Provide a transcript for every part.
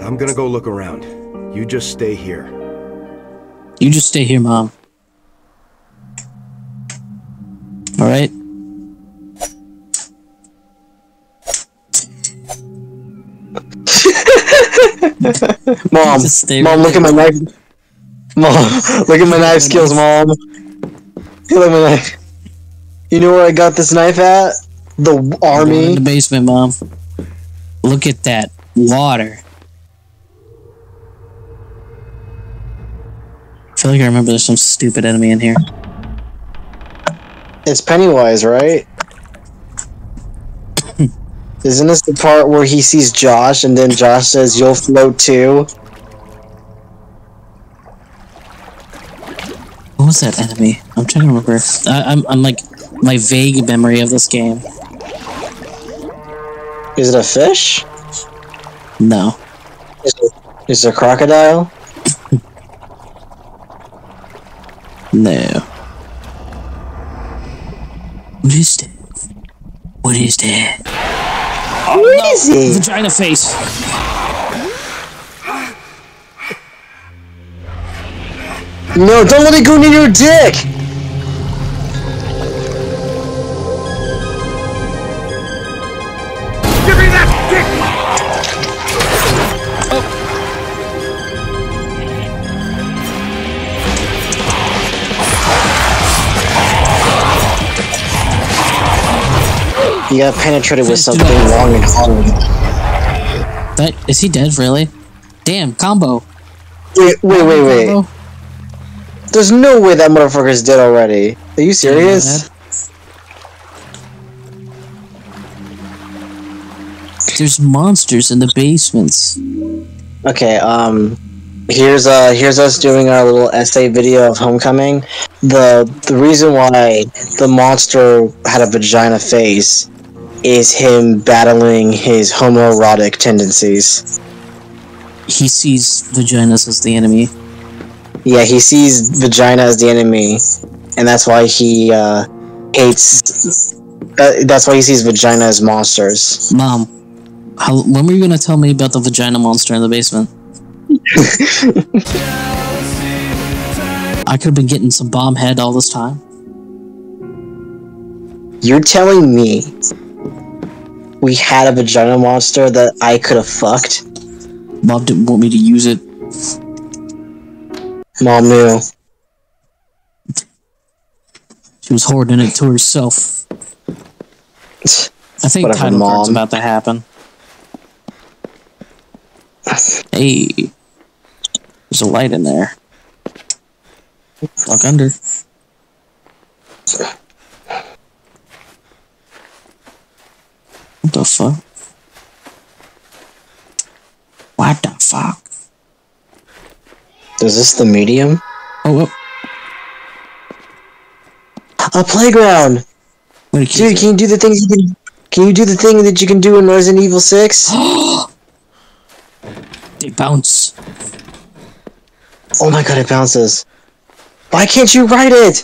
I'm gonna go look around. You just stay here. You just stay here, Mom. Alright? Mom, look at my knife. Mom, look at my knife skills, Mom. Look at my knife. You know where I got this knife at? The army. In the basement, Mom. Look at that water. I feel like I remember there's some stupid enemy in here. It's Pennywise, right? Isn't this the part where he sees Josh and then Josh says, "You'll float too"? What was that enemy? I'm trying to remember. I'm like my vague memory of this game. Is it a fish? No. Is it a crocodile? No. What is that? What is that? What is it? Vagina face. No, don't let it go near your dick! Give me that dick! You got penetrated with something long and hard. That is he dead? Really? Damn combo. Wait. Combo? There's no way that motherfucker's dead already. Are you serious? There's monsters in the basements. Okay, here's us doing our little essay video of Homecoming. The reason why the monster had a vagina face is him battling his homoerotic tendencies. He sees vaginas as the enemy. Yeah, he sees vagina as the enemy, and that's why he hates. That's why he sees vagina as monsters. Mom, when were you gonna tell me about the vagina monster in the basement? I could have been getting some bomb head all this time. You're telling me we had a vagina monster that I could have fucked? Mom didn't want me to use it. Mom knew. She was hoarding it to herself. I think Whatever, title Mom. card's about to happen. Hey, there's a light in there. Look under. What the fuck? What the fuck? Is this the medium? Oh, A playground. wait, Dude, can you do the things you can? Can you do the thing that you can do in Resident Evil 6? They bounce. Oh my god, it bounces. Why can't you write it?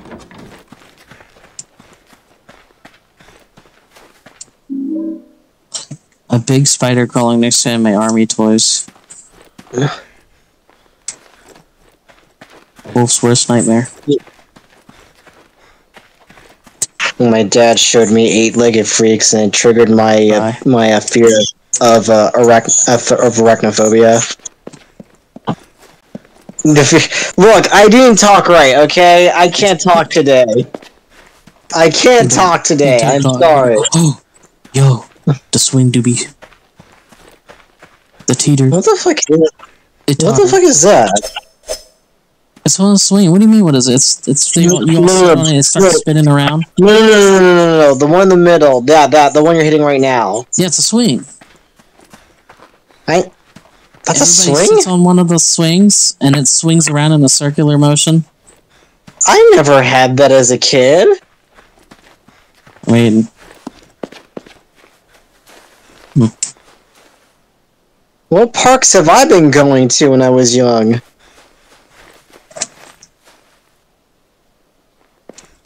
A big spider crawling next to my army toys. Wolf's worst nightmare. My dad showed me eight-legged freaks, and it triggered my my fear of arachnophobia. Look, I didn't talk right. Okay, I can't talk today. I can't talk today. I'm sorry. Oh, yo, the swing doobie. The teeter. What the fuck? What topper. the fuck is that? It's on a swing. What do you mean? What is it? It's you all sit on it. It starts spinning around. No. The one in the middle. That the one you're hitting right now. Yeah, it's a swing. That's Everybody a swing? sits on one of the swings, and it swings around in a circular motion. I never had that as a kid. I mean, What parks have I been going to when I was young?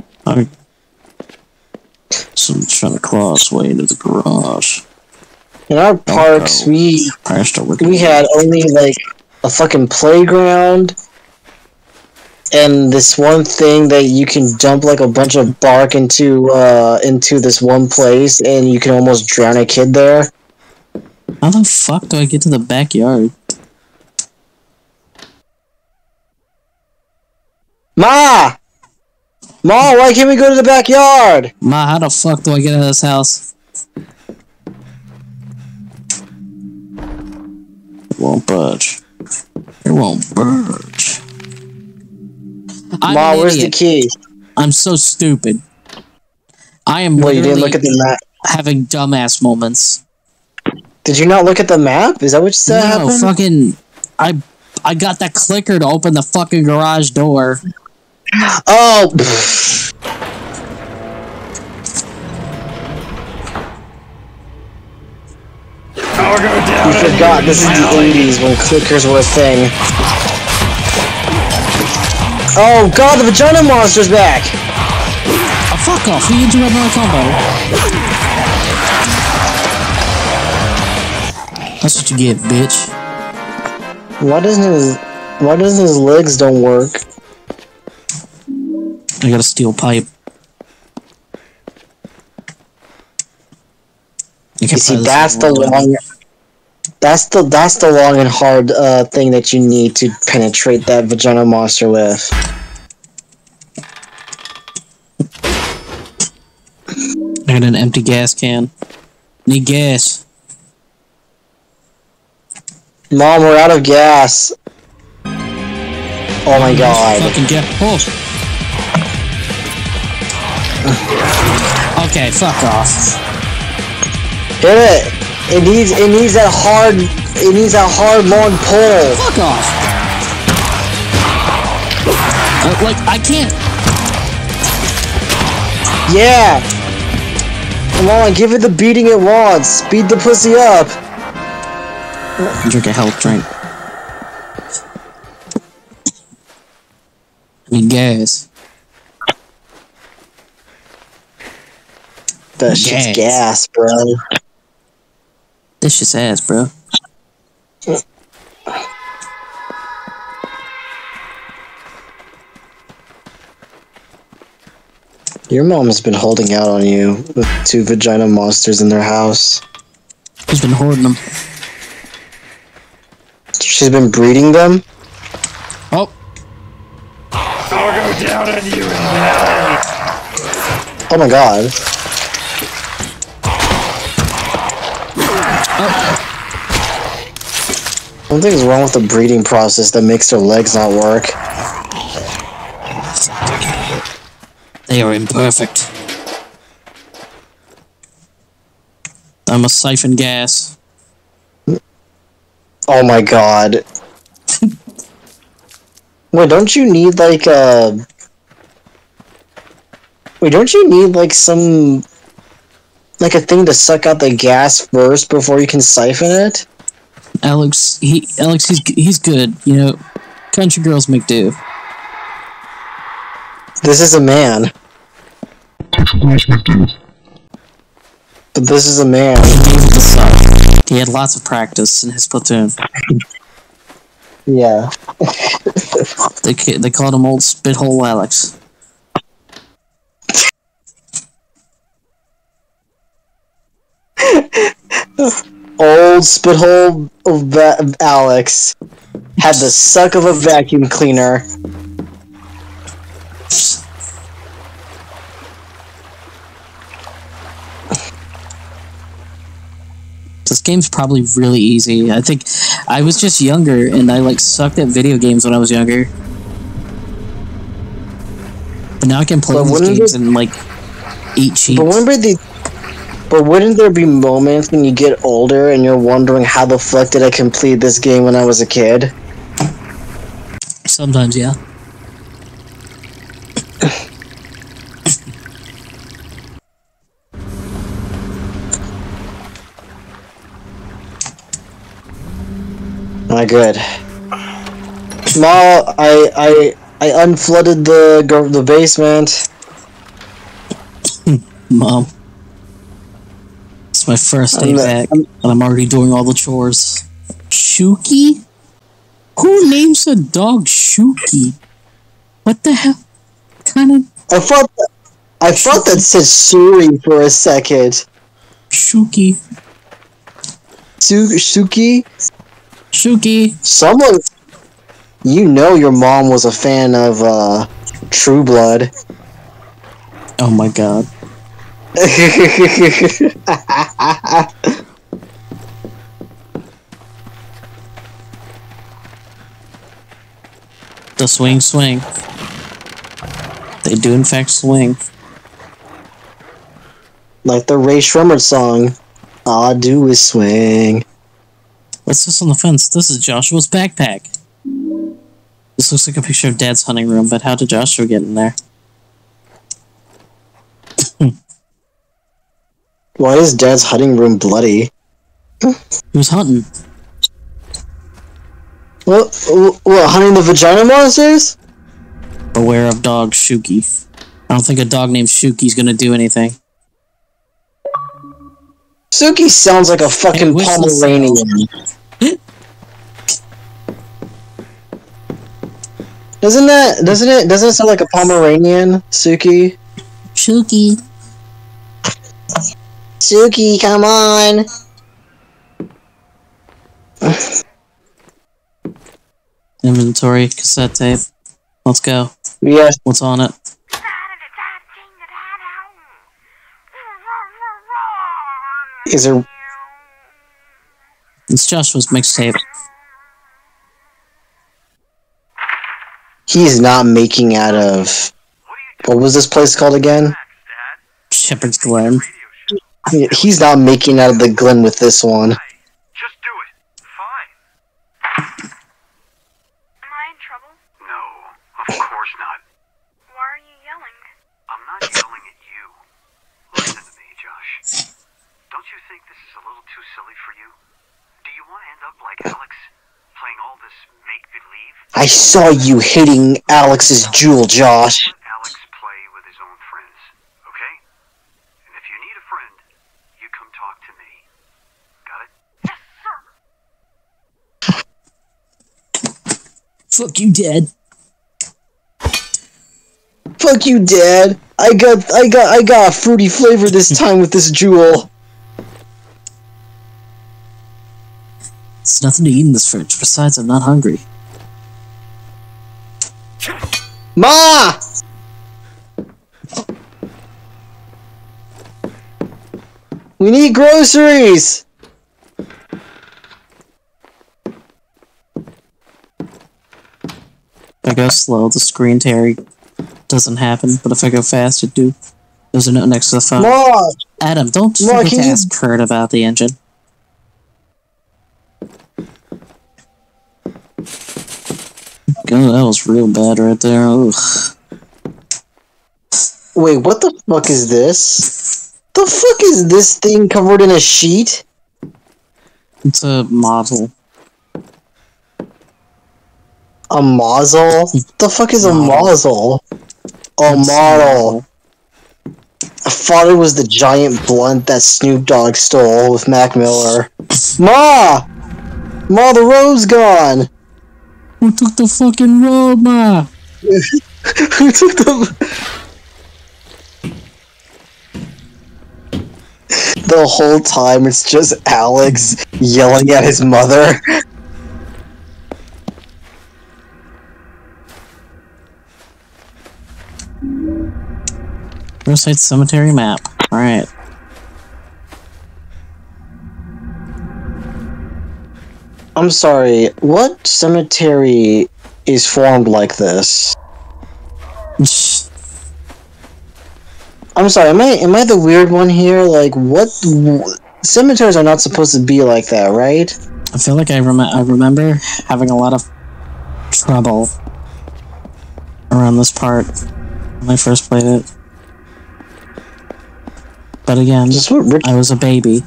someone's trying to claw its way into the garage. In our parks, we had only like a fucking playground and this one thing that you can dump like a bunch of bark into this one place, and you can almost drown a kid there. How the fuck do I get to the backyard? Ma! Ma, why can't we go to the backyard? Ma, how the fuck do I get out of this house? It won't budge. It won't budge. Ma, where's the key? I'm so stupid. I am Well, you didn't look at the map. Having dumbass moments. Did you not look at the map? Is that what you said happened? Fucking... I got that clicker to open the fucking garage door. Oh! You forgot this is the 80s when clickers were a thing. Oh god, the vagina monster's back! Oh, fuck off, you interrupt my combo. That's what you get, bitch. Why doesn't his legs don't work? I got a steel pipe. You see, that's the long and hard thing that you need to penetrate that vagina monster with. I got an empty gas can. Need gas. Mom, we're out of gas. Oh my god. Fucking get. Oh. Okay, fuck off. Hit it. It needs that hard long pull. Fuck off. Like I can't. Yeah. Come on, give it the beating it wants. Speed the pussy up. Drink a health drink. I need gas. That shit's gas, bro. This shit's ass, bro. Your mom has been holding out on you with 2 vagina monsters in their house. She's been hoarding them. She's been breeding them? Oh. I'll go down on you in hell. Oh my god. Something's wrong with the breeding process that makes their legs not work. They are imperfect. I must siphon gas. Oh my god. Wait, don't you need like Wait, don't you need like some... like a thing to suck out the gas first before you can siphon it? Alex, he's good. You know, country girls make do. This is a man. But this is a man. He had lots of practice in his platoon. Yeah. They called him Old Spithole Alex. Old Spithole of Alex had the suck of a vacuum cleaner. This game's probably really easy. I think I was just younger and I like sucked at video games when I was younger. But now I can play these games and like eat cheats. But wouldn't there be moments when you get older and you're wondering how the fuck did I complete this game when I was a kid? Sometimes, yeah. My good. Ma, I unflooded the basement. Mom. It's my first day back, and I'm already doing all the chores. Shuki? Who names a dog Shuki? What the hell? Kind of. I thought that said Suri for a second. Shuki. Suki? Shuki. Someone, you know, your mom was a fan of True Blood. Oh my god. The swing. They do in fact swing. Like the Ray Shremmerd song, all I do is swing. What's this on the fence? This is Joshua's backpack. This looks like a picture of Dad's hunting room, but how did Joshua get in there? Why is Dad's hunting room bloody? Who's hunting? What, hunting the vagina monsters? Beware of dog Shuki. I don't think a dog named Shuki's gonna do anything. Suki sounds like a fucking Pomeranian. Doesn't it sound like a Pomeranian, Suki? Shuki. Suki, come on! Inventory, cassette tape. Let's go. Yes. What's on it? Is there... It's Joshua's mixtape. He's not making out of... What was this place called again? Shepherd's Glen. He's not making out of the Glen with this one. Just do it. Fine. Am I in trouble? No, of course not. Why are you yelling? I'm not yelling at you. Listen to me, Josh. Don't you think this is a little too silly for you? Do you want to end up like Alex, playing all this make-believe? I saw you hitting Alex's jewel, Josh. Let Alex play with his own friends, okay? And if you need a friend, you come talk to me. Got it? Yes, sir. Fuck you, Dad. Fuck you, Dad. I got a fruity flavor this time with this jewel. There's nothing to eat in this fridge. Besides, I'm not hungry. Ma! We need groceries! If I go slow, the screen tear doesn't happen, but if I go fast, it do. There's a note next to the phone. Ma! Adam, don't Ma, forget to can you- ask Kurt about the engine. God, that was real bad right there. Ugh. Wait, what the fuck is this? The fuck is this thing covered in a sheet? It's a model. A muzzle? The fuck is a muzzle? A model. I thought it was the giant blunt that Snoop Dogg stole with Mac Miller. Ma! Ma, the road's gone! Who took the fucking road, ma? Who took the... The whole time it's just Alex yelling at his mother. Riverside Cemetery map. Alright. I'm sorry, what cemetery is formed like this? I'm sorry, am I the weird one here? Like, what... Cemeteries are not supposed to be like that, right? I feel like I remember having a lot of trouble around this part when I first played it. But again, Is this what Rich... I was a baby.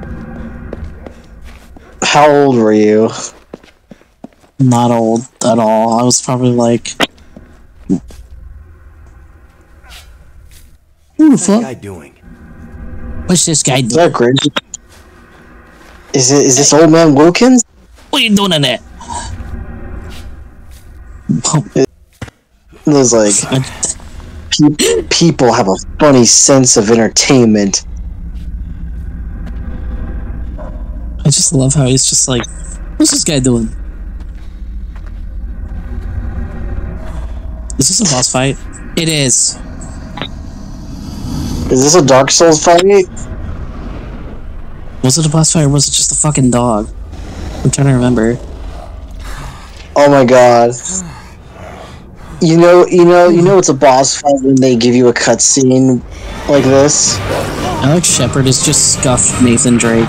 How old were you? Not old at all. I was probably like... Who the What's that fuck? guy doing? What's this guy Is doing? that great? Is this old man Wilkins? What are you doing in there? It was like people have a funny sense of entertainment. I just love how he's just like, what's this guy doing? Is this a boss fight? It is. Is this a Dark Souls fight? Was it a boss fight or was it just a fucking dog? I'm trying to remember. Oh my god. You know it's a boss fight when they give you a cutscene like this? Alex Shepard has just scuffed Nathan Drake.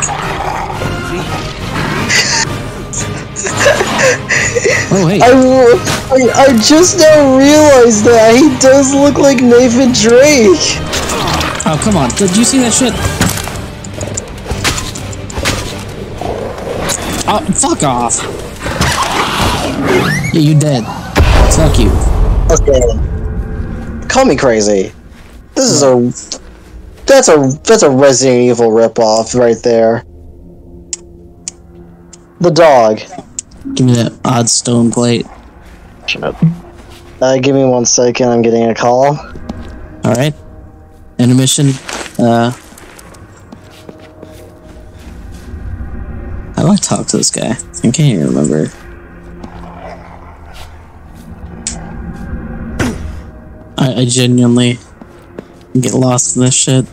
Oh, hey. I just now realized that he does look like Nathan Drake. Oh, come on. Did you see that shit? Oh, fuck off. Yeah, you dead. Fuck you. Okay. Call me crazy. This is that's a Resident Evil ripoff right there. The dog. Give me that odd stone plate. Shut up. Give me 1 second, I'm getting a call. Alright. Intermission. How do I talk to this guy? I can't even remember. I genuinely get lost in this shit.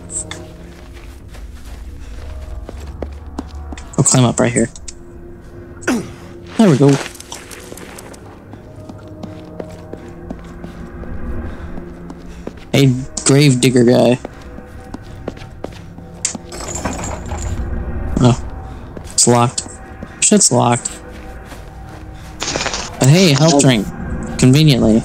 I'll climb up right here. There we go. Hey, grave digger guy. Oh. It's locked. Shit's locked. But hey, health drink. Conveniently.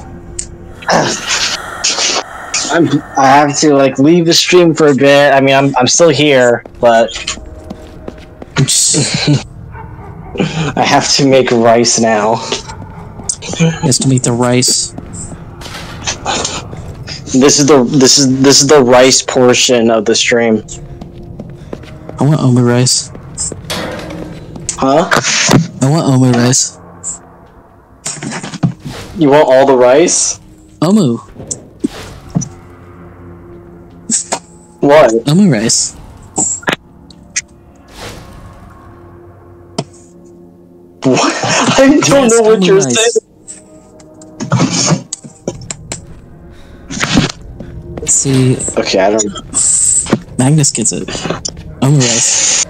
I have to like leave the stream for a bit. I mean, I'm still here, but I have to make rice now. Has to make the rice. This is the rice portion of the stream. I want omu rice. Huh? I want omu rice. You want all the rice? Omu. What? Omu rice. What? I don't know what you're saying. Let's see. Okay, I don't know. Magnus gets it. Omu rice.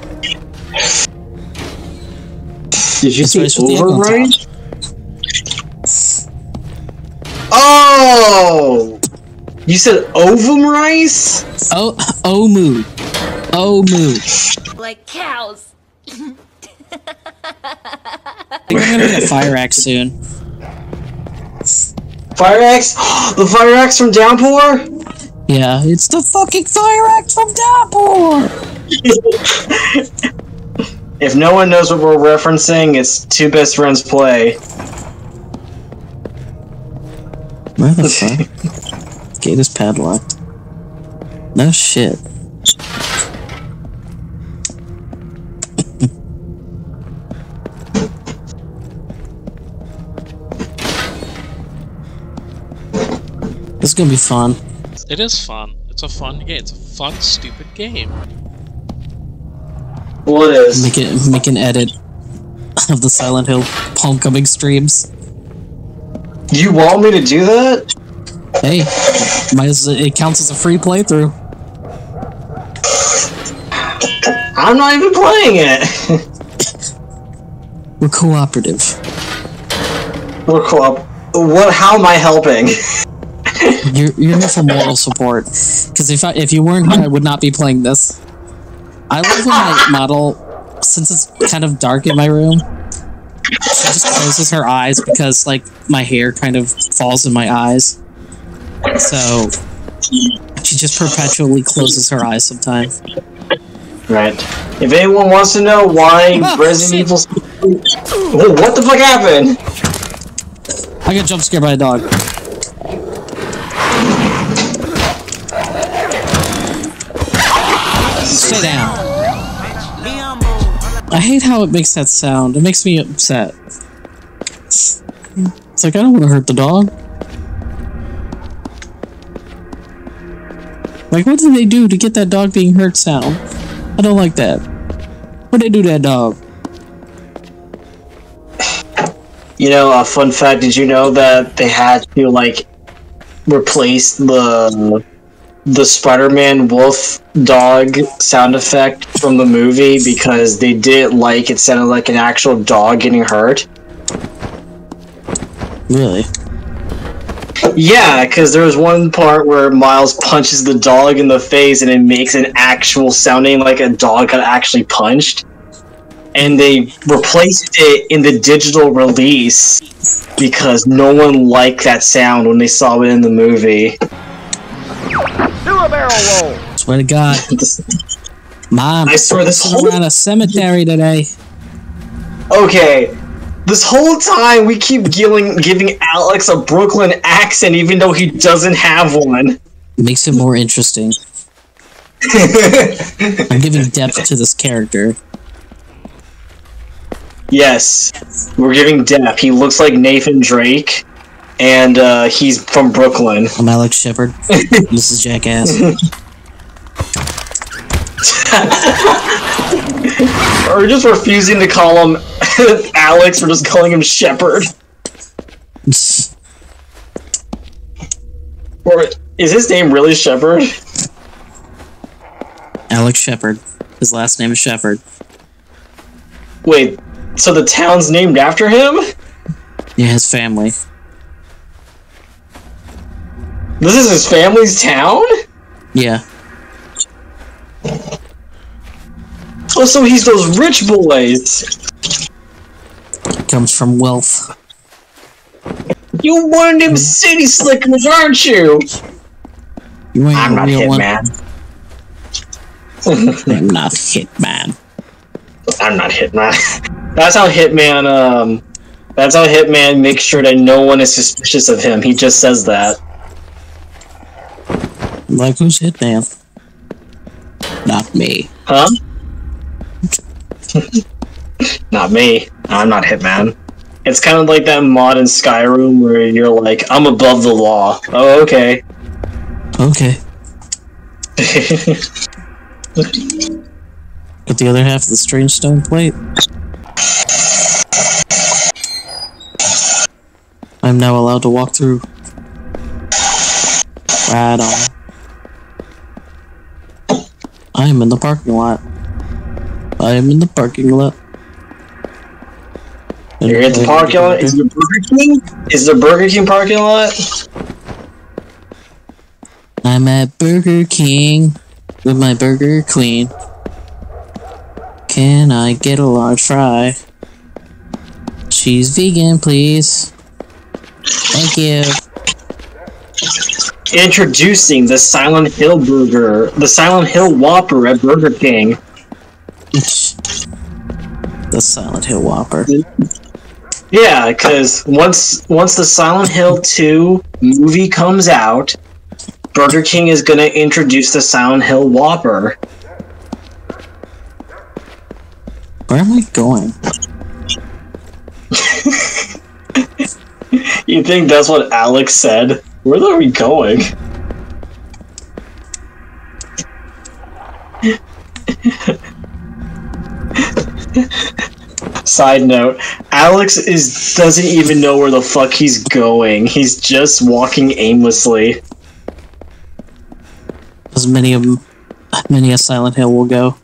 Did you It's say rice with the egg on top. overrice? Oh! You said ovum rice? Oh, omu. Omu. Like cows. I think I'm gonna get a fire axe soon. Fire axe? The fire axe from Downpour? Yeah, it's the fucking fire axe from Downpour! If no one knows what we're referencing, it's Two Best Friends Play. Where the fuck? Gate is padlocked. No shit. This is gonna be fun. It is fun. It's a fun game. It's a fun, stupid game. Well, it is. Make an edit of the Silent Hill homecoming streams. You want me to do that? Hey, it counts as a free playthrough. I'm not even playing it. We're cooperative. We're co-op. How am I helping? You're here for moral support. Because if you weren't here, I would not be playing this. I love when my model, since it's kind of dark in my room, she just closes her eyes because like my hair kind of falls in my eyes. So she just perpetually closes her eyes sometimes. Right. If anyone wants to know why Resident Evil... Whoa, what the fuck happened? I got jump scared by a dog. hate how it makes that sound. It makes me upset. It's like, I don't want to hurt the dog. Like, what did they do to get that dog being hurt sound? I don't like that. What'd they do to that dog? You know, a fun fact, did you know that they had to, like, replace the Spider-Man wolf dog sound effect from the movie because they didn't like it sounded like an actual dog getting hurt? Really? Yeah, because there was one part where Miles punches the dog in the face and it makes an actual sounding like a dog got actually punched. And they replaced it in the digital release because no one liked that sound when they saw it in the movie. Do a barrel roll. Swear to God. Mom, I swear this whole... around a cemetery today. Okay, this whole time we keep giving Alex a Brooklyn accent even though he doesn't have one. Makes it more interesting. I'm giving depth to this character. Yes, we're giving depth. He looks like Nathan Drake, and he's from Brooklyn. I'm Alex Shepard. This is Jackass. We're just refusing to call him Alex, we're just calling him Shepard. Or is his name really Shepard? Alex Shepard. His last name is Shepard. Wait, so the town's named after him? Yeah, his family. This is his family's town? Yeah. Oh, so he's those rich boys. Comes from wealth. You one of them city slickers, aren't you? You ain't I'm a not real one. Hitman. I'm not Hitman. I'm not Hitman. That's how Hitman, that's how Hitman makes sure that no one is suspicious of him. He just says that. Like, who's Hitman? Not me. Huh? Not me. I'm not Hitman. It's kind of like that mod in Skyrim where you're like, I'm above the law. Oh, okay. Okay. Got the other half of the strange stone plate. I'm now allowed to walk through. Right on. I am in the parking lot. I am in the parking lot. You're at the parking lot? Is it Burger King? Is it a Burger King parking lot? I'm at Burger King with my burger queen. Can I get a large fry? She's vegan, please. Thank you. Introducing the Silent Hill Burger, the Silent Hill Whopper at Burger King. The Silent Hill Whopper. Yeah, because once the Silent Hill 2 movie comes out, Burger King is gonna introduce the Silent Hill Whopper. Where am I going? You think that's what Alex said? Where are we going? Side note, Alex doesn't even know where the fuck he's going. He's just walking aimlessly. As many a Silent Hill will go.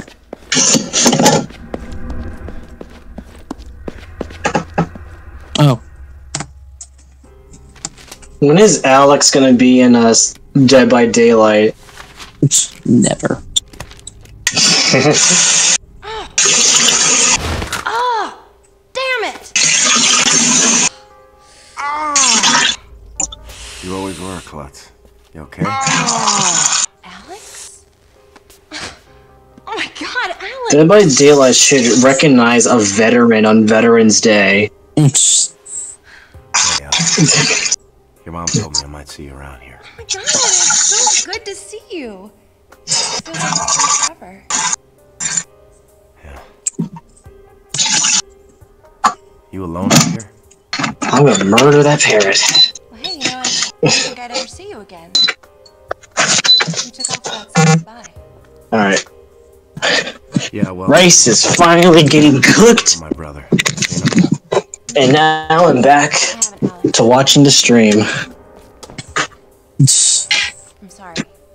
Oh. When is Alex gonna be in Dead by Daylight? Never. Oh, damn it! You always were a klutz. You okay? Alex? Oh my god, Alex! Dead by Daylight should recognize a veteran on Veterans Day. Hey, your mom told me I might see you around here. Oh my god, it's so good to see you. It feels like forever. Yeah. You alone out here? I'm gonna murder that parrot. Well, hey, you know, I didn't think I'd ever see you again. You took off without saying goodbye. Alright. Yeah, well... Rice is finally getting cooked. My brother. You know? And now I'm back to watching the stream. I'm sorry.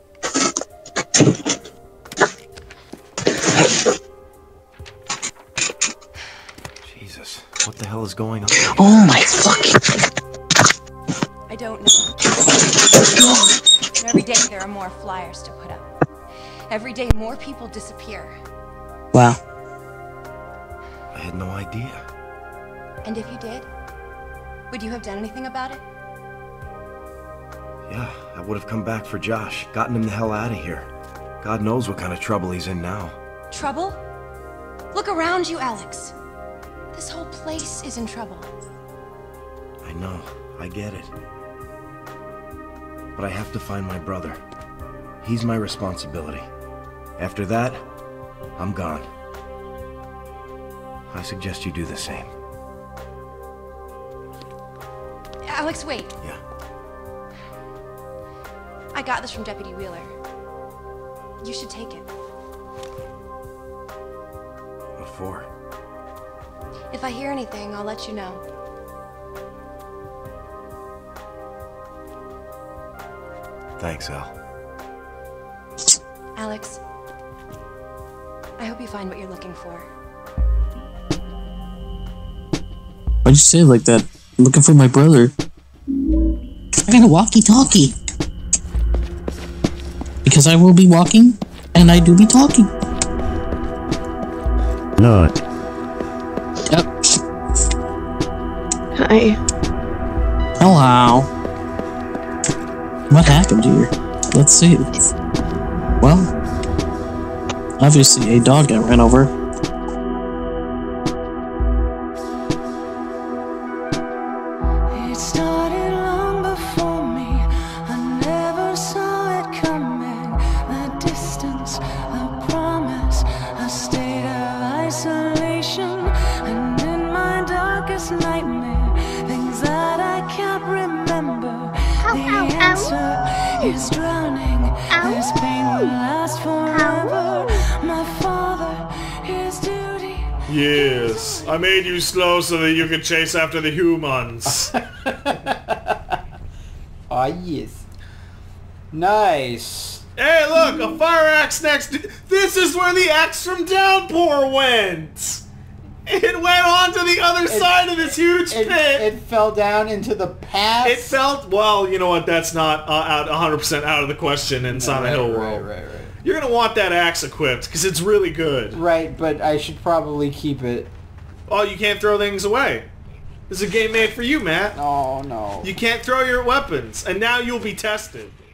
Jesus, what the hell is going on? Oh my fucking... I don't know. But every day there are more flyers to put up. Every day more people disappear. Wow. I had no idea. And if you did, would you have done anything about it? Yeah, I would have come back for Josh, gotten him the hell out of here. God knows what kind of trouble he's in now. Trouble? Look around you, Alex. This whole place is in trouble. I know, I get it. But I have to find my brother. He's my responsibility. After that, I'm gone. I suggest you do the same. Alex, wait. Yeah. I got this from Deputy Wheeler. You should take it. What for? If I hear anything, I'll let you know. Thanks, Al. Alex, I hope you find what you're looking for. Why'd you say it like that? I'm looking for my brother. I got a walkie-talkie. Because I will be walking, and I do be talking. No. Yep. Hi. Hello. What happened here? Let's see. Well, obviously a dog got ran over. It started long before me. I never saw it coming. The distance, the promise, a state of isolation, and in my darkest nightmare, things that I can't remember. The answer is drowning. This pain will last forever. My father, his duty. Yes, I made you slow so that you could chase after the humans. Ah, yes. Nice. Hey, look, a fire axe next to... This is where the axe from Downpour went! It went on to the other side of this huge pit! It fell down into the path? It felt... Well, you know what, that's not 100% out of the question in Silent Hill World. Right. You're gonna want that axe equipped, because it's really good. Right, but I should probably keep it. Oh, you can't throw things away. This is a game made for you, Matt. Oh, no. You can't throw your weapons, and now you'll be tested.